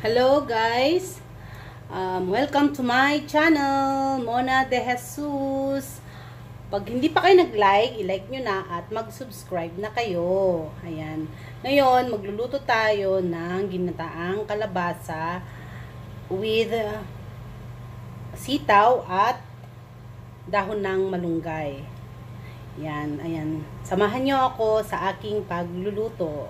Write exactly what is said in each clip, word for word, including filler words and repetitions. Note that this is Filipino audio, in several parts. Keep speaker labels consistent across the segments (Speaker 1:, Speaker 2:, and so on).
Speaker 1: Hello guys, um, welcome to my channel, Mona de Jesus. Pag hindi pa kayo nag-like, i-like nyo na at mag-subscribe na kayo. Ayan. Ngayon, magluluto tayo ng ginataang kalabasa with uh, sitaw at dahon ng malunggay. Ayan, ayan. Samahan nyo ako sa aking pagluluto.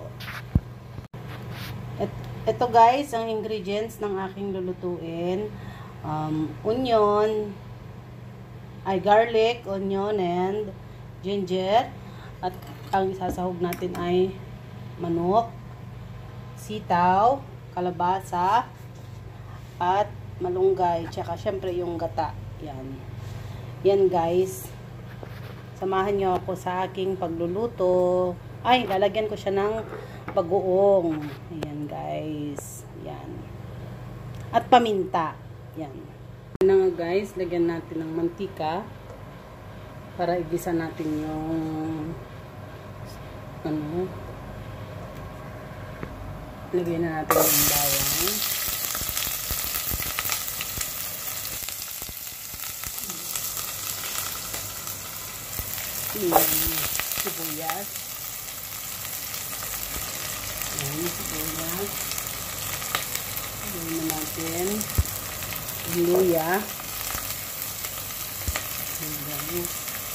Speaker 1: Et Ito guys, ang ingredients ng aking lulutuin. Um, onion, ay garlic, onion, and ginger. At ang isasahog natin ay manok, sitaw, kalabasa, at malunggay. Tsaka syempre yung gata. Yan. Yan guys. Samahan nyo ako sa aking pagluluto. Ay, lalagyan ko siya ng bagoong. Ayan guys. Yan. At paminta. Yan. Yan na nga guys. Lagyan natin ng mantika. Para igisa natin yung ano. Lagyan na natin yung bawang. Yung sibuyas. Ayan, sibuyas. Ayan na natin. Luya. Ayan.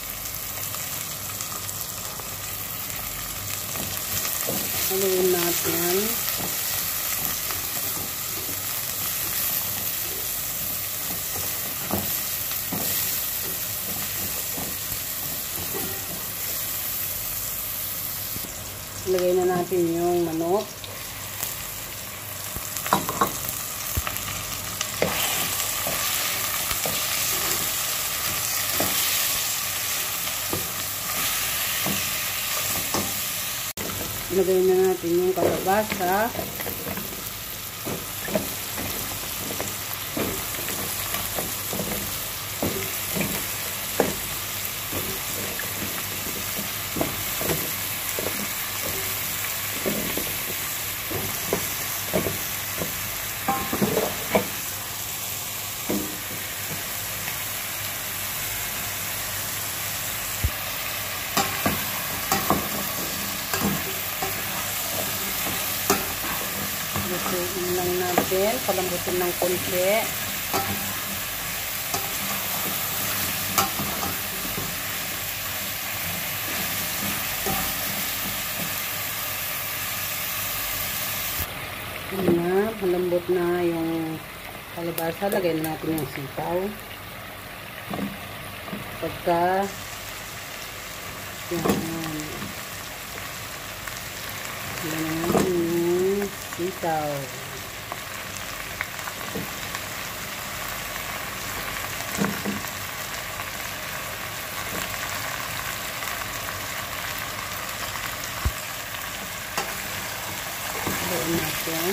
Speaker 1: Haluin natin. Lagay na natin yung manok. Lagay na natin yung kalabasa. Lutuin lang natin, palambutin ng konti. Ayan na, malambot na yung kalabasa. Lagay na natin yung sitaw. Pagka yan. Lagay na natin yung sitaw. Lagay natin.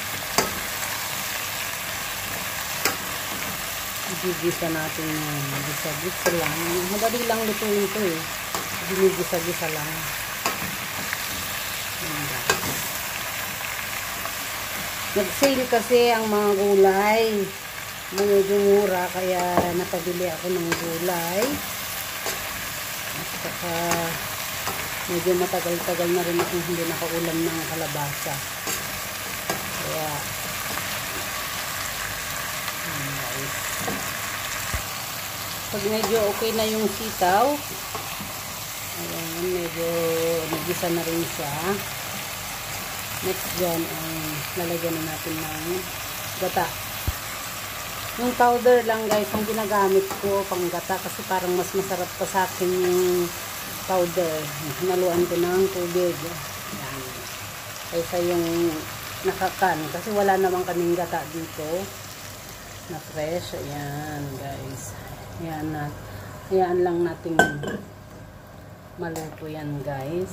Speaker 1: Gigisa natin yung gisa-gisa lang. Madali lang lutuin ito eh. Ginigisa-gisa lang. Nag-sale kasi ang mga gulay. Medyo mura kaya napabili ako ng gulay. At saka medyo matagal-tagal na rin akong hindi nakaulam ng kalabasa. Kaya guys. Pag medyo okay na yung sitaw, ayan, medyo nagisa na rin siya. Next dyan ay lalagyan na natin ng gata. Yung powder lang guys ang ginagamit ko pang gata kasi parang mas masarap pa sa akin yung powder. Hinaluan ko ng tubig. Ayan. Kaysa yung nakakan. Kasi wala namang kaming gata dito na fresh. Ayan guys. Ayan na. Ayan lang natin maluto yan guys.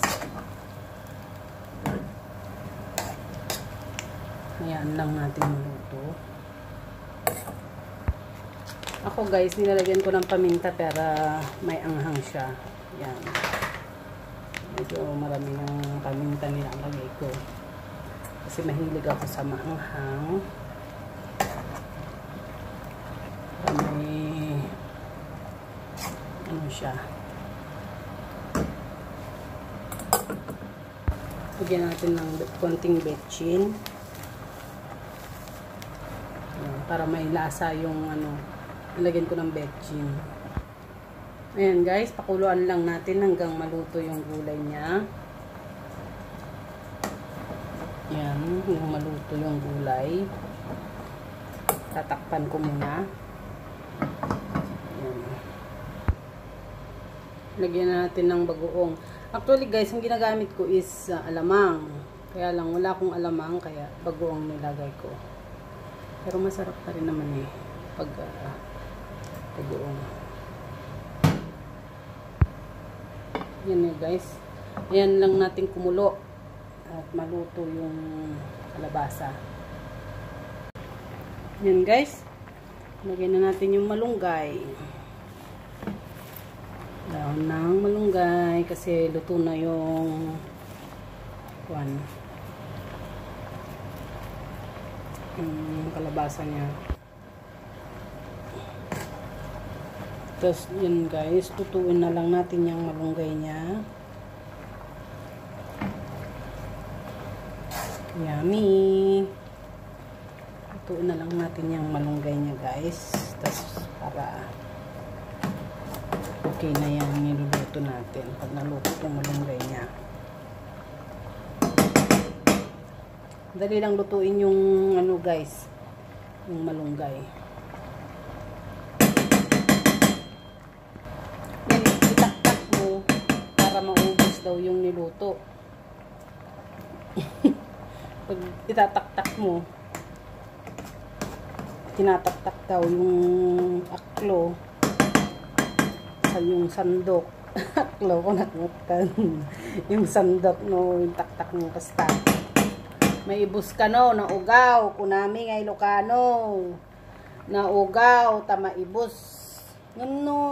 Speaker 1: Ayan lang natin maluto. Ako guys, nilalagyan ko ng paminta para may anghang siya. Ayan. Medyo marami ng paminta nilalagay ko. Kasi mahilig ako sa maanghang. May ano siya. Lagyan natin ng konting betchin. Ayan, para may lasa yung ano. Nilagyan ko ng betchin. Ayan guys, pakuluan lang natin hanggang maluto yung gulay niya. Ayan, yung maluto yung gulay. Tatakpan ko muna. Ayan. Lagyan natin ng bagoong. Actually guys, ang ginagamit ko is uh, alamang. Kaya lang, wala akong alamang, kaya bagoong nilagay ko. Pero masarap pa rin naman eh. Pag uh, bagoong. Yan eh guys. Ayan lang natin kumulo. At maluto yung kalabasa. Yan guys. Lagyan na natin yung malunggay. Dahon ng malunggay kasi luto na yung one yung kalabasa niya. Tapos yun guys, tutuin na lang natin yung malunggay niya. Yummy! Tutuin na lang natin yung malunggay niya guys. Tapos para okay na yan niluluto natin pag naluto yung malunggay niya. Dali lang lutuin yung ano guys, yung malunggay. Yan, itaktak mo para maubos daw yung niluto. Pag itataktak mo, tinataktak daw yung aklo sa yung sandok. Aklo ko nakmutan. Yung sandok no, yung taktak mo basta. May ibus ka no, na ugaw. Kunami nga Ilocano. Na ugaw, tama ibus. Yun no.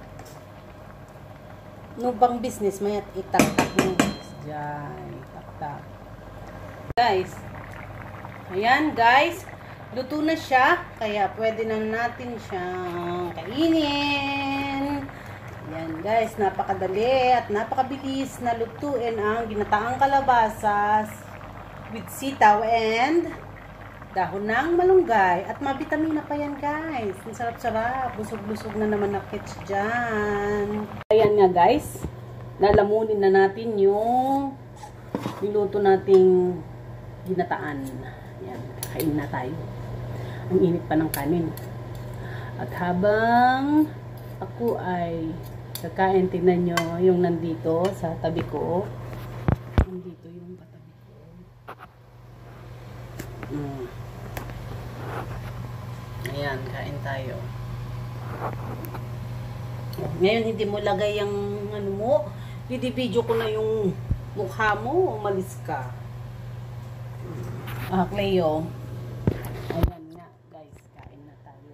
Speaker 1: No bang business, mayat itaktak mo. Diyan, itaktak. Guys. Ayan guys. Luto na siya. Kaya pwede na natin siyang kainin. Ayan guys, napakadali at napakabilis na lutuin ang ginataang kalabasas with sitaw and dahon ng malunggay. At mabitamina pa yan guys. Ang sarap-sarap. Busog-busog na naman na kits dyan. Ayan nga guys. Lalamunin na natin yung niluto nating ginataan. Ayan. Kain na tayo. Ang init pa ng kanin. At habang ako ay kakain, tingnan nyo yung nandito sa tabi ko. Nandito yung katabi ko. Mm. Ayan, kain tayo. Ngayon hindi mo lagay yung ano mo. Video ko na yung mukha mo. Umalis ka. Ah, Cleo. Ayan nga, guys. Kain na tayo.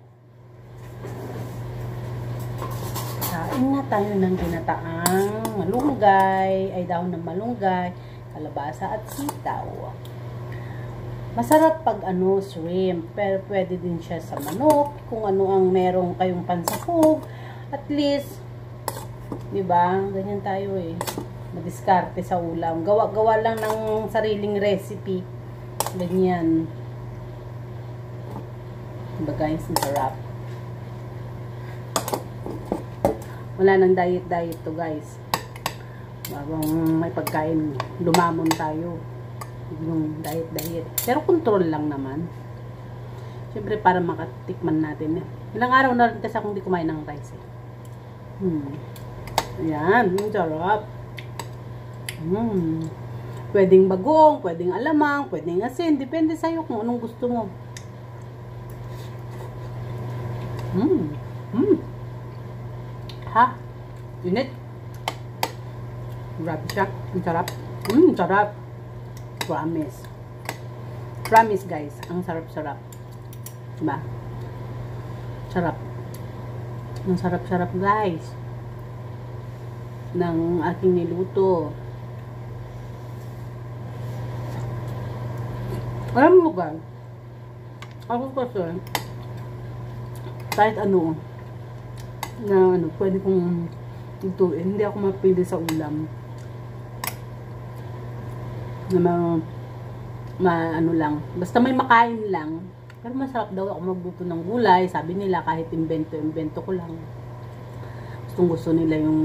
Speaker 1: Kain na tayo ng ginataang malunggay. Ay, dahon ng malunggay, kalabasa at sitaw. Masarap pag ano, shrimp. Pero pwede din siya sa manok. Kung ano ang merong kayong pansapog. At least, diba? Ganyan tayo eh. Madiskarte sa ulam. Gawa-gawa lang ng sariling recipe. Ganyan. Diba guys, ang sarap. Wala nang diet-diet to guys. Bagong may pagkain, lumamon tayo. Yung diet-diet. Pero control lang naman. Siyempre para makatikman natin. Ilang araw na rin kasi akong di kumain ng rice eh. Hmm. Ayan, ang sarap. Hmm. Pwedeng bagong, pwedeng alamang, pwedeng asin. Depende sa'yo kung anong gusto mo. Hmm. Hmm. Ha? Init. Grabe siya. Ang sarap. Hmm, sarap. Promise. Promise guys. Ang sarap-sarap. Diba? Sarap. Ang sarap-sarap guys. Ng aking niluto. Alam mo ba, ako kasi, kahit ano, na ano, pwede kong lutuin, hindi ako mapili sa ulam. Na ma, ma ano lang, basta may makain lang. Pero masarap daw ako magluto ng gulay. Sabi nila kahit invento, invento ko lang. Gustong gusto nila yung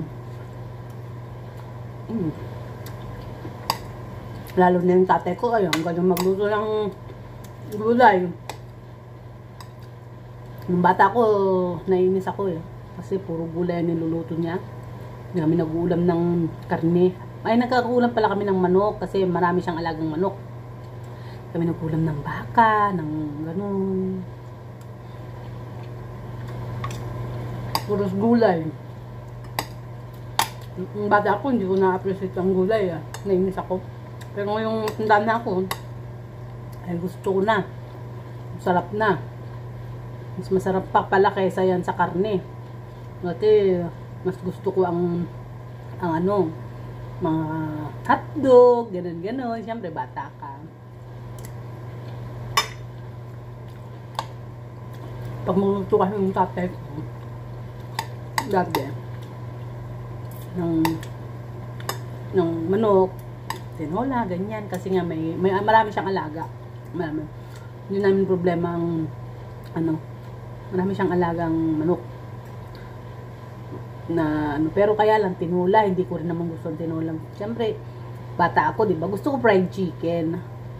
Speaker 1: mm, lalo na yung tatay ko, ayun, ganyan magluto ng gulay. Nung bata ko, nainis ako eh. Kasi puro gulay ang niluluto niya. Hindi kami nag-uulam ng karne. Ay, nagkakaulam pala kami ng manok kasi marami siyang alagang manok. Kami nag-ulam ng baka, ng ganun. Puros gulay. Yung bata ako, hindi ko na-appreciate ang gulay ah. Nainis ako. Pero ngayong tanda na ako, ay gusto ko na. Sarap na. Mas masarap pa pala kaysa yan sa karne. Kasi mas gusto ko ang ang ano, mga hotdog, ganun ganun. Siyempre bata ka. Pag magluto kasi yung tatay ko dati ng ng manok, tinola, ganyan, kasi nga may, may marami siyang alaga. Marami. Hindi namin problema ang ano, marami siyang alagang manok na ano, pero kaya lang tinola, hindi ko rin naman gusto ng tinola. Siyempre, bata ako, di ba? Gusto ko fried chicken.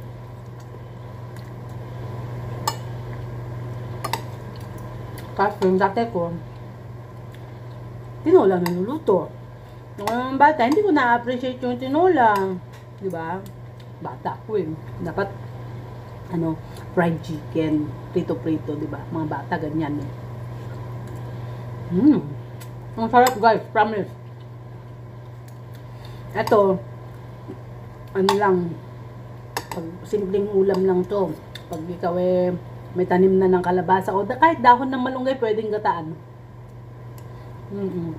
Speaker 1: Kasi yung dati ko, tinola na niluluto. Yung bata, hindi ko na-appreciate yung tinola. Di ba? Bata ko eh. Dapat, ano, fried chicken, prito-prito, di ba? Mga bata, ganyan eh. Hmm. Ang sarap guys, promise. Ito, ano lang, pag simpleng ulam lang to. Pag ikaw eh, may tanim na ng kalabasa o kahit dahon ng malunggay pwedeng gataan. Mm -mm.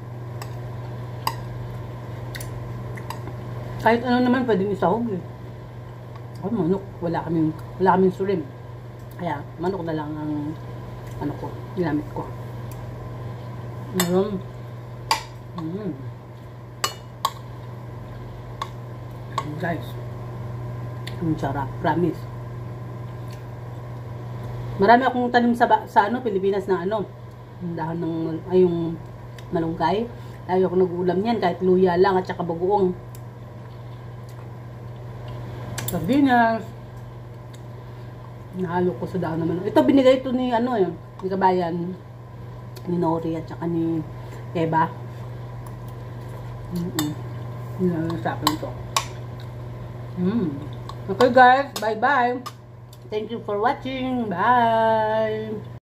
Speaker 1: Kahit ano naman pwedeng isahog eh. Ay, manok, wala kaming wala kaming sulim. Kaya manok na lang ang ano ko, ginamit ko. Mm. Mm. Guys, ang sarap, promise. Marami akong tanim sa, sa ano, Pilipinas na ano, dahon ng, ay yung malunggay. Ayaw ako nag-uulam yan, kahit luya lang at saka bagoong. Sardinas. Nahalo ko sa dahon ng malunggay. Ito, binigay ito ni, ano eh, ni kabayan, ni Nori at saka ni Eva. Mm-mm. Yan sa akin ito. Mm. Okay guys, bye-bye. Thank you for watching. Bye!